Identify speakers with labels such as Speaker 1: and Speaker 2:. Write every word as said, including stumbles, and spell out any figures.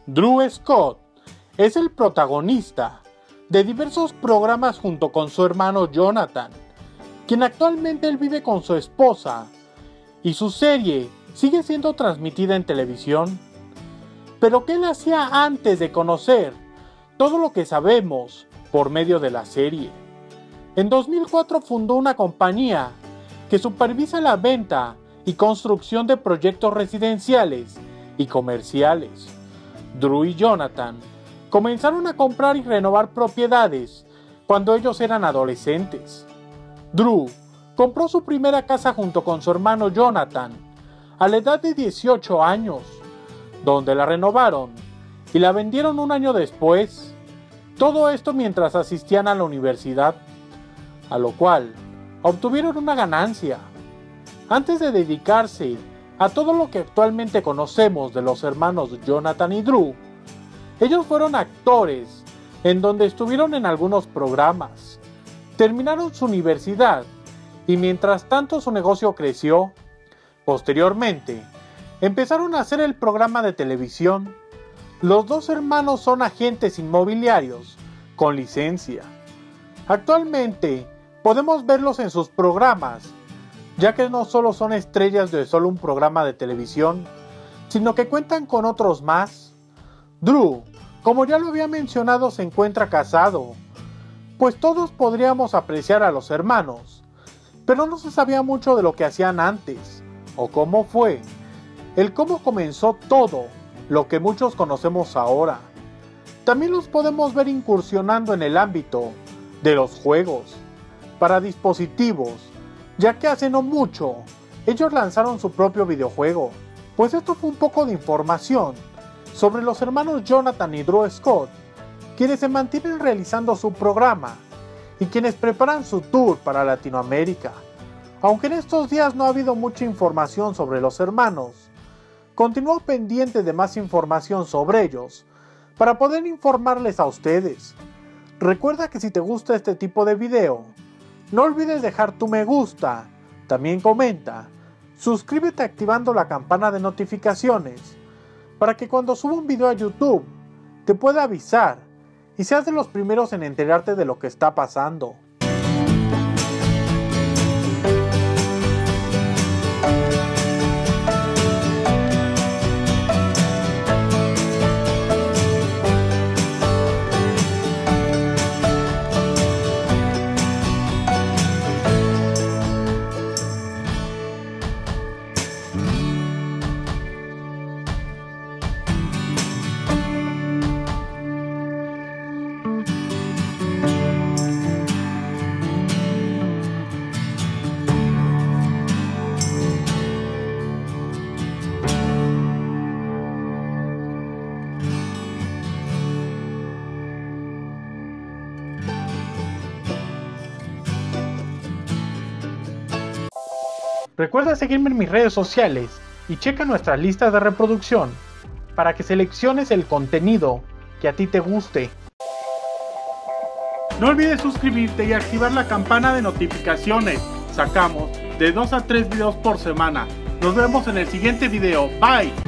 Speaker 1: Drew Scott es el protagonista de diversos programas junto con su hermano Jonathan, quien actualmente él vive con su esposa, y su serie sigue siendo transmitida en televisión. Pero ¿qué él hacía antes de conocer todo lo que sabemos por medio de la serie? En dos mil cuatro fundó una compañía que supervisa la venta y construcción de proyectos residenciales y comerciales. Drew y Jonathan comenzaron a comprar y renovar propiedades cuando ellos eran adolescentes. Drew compró su primera casa junto con su hermano Jonathan a la edad de dieciocho años, donde la renovaron y la vendieron un año después. Todo esto mientras asistían a la universidad, a lo cual obtuvieron una ganancia. Antes de dedicarse a todo lo que actualmente conocemos de los hermanos Jonathan y Drew, ellos fueron actores en donde estuvieron en algunos programas. Terminaron su universidad y mientras tanto su negocio creció. Posteriormente, empezaron a hacer el programa de televisión. Los dos hermanos son agentes inmobiliarios con licencia. Actualmente podemos verlos en sus programas, ya que no solo son estrellas de solo un programa de televisión, sino que cuentan con otros más. Drew, como ya lo había mencionado, se encuentra casado, pues todos podríamos apreciar a los hermanos, pero no se sabía mucho de lo que hacían antes, o cómo fue, el cómo comenzó todo lo que muchos conocemos ahora. También los podemos ver incursionando en el ámbito de los juegos para dispositivos, ya que hace no mucho ellos lanzaron su propio videojuego. Pues esto fue un poco de información sobre los hermanos Jonathan y Drew Scott, quienes se mantienen realizando su programa y quienes preparan su tour para Latinoamérica. Aunque en estos días no ha habido mucha información sobre los hermanos, continúo pendiente de más información sobre ellos para poder informarles a ustedes. Recuerda que si te gusta este tipo de video, no olvides dejar tu me gusta, también comenta, suscríbete activando la campana de notificaciones para que cuando suba un video a YouTube te pueda avisar y seas de los primeros en enterarte de lo que está pasando. Recuerda seguirme en mis redes sociales y checa nuestras listas de reproducción para que selecciones el contenido que a ti te guste. No olvides suscribirte y activar la campana de notificaciones. Sacamos de dos a tres videos por semana. Nos vemos en el siguiente video. Bye.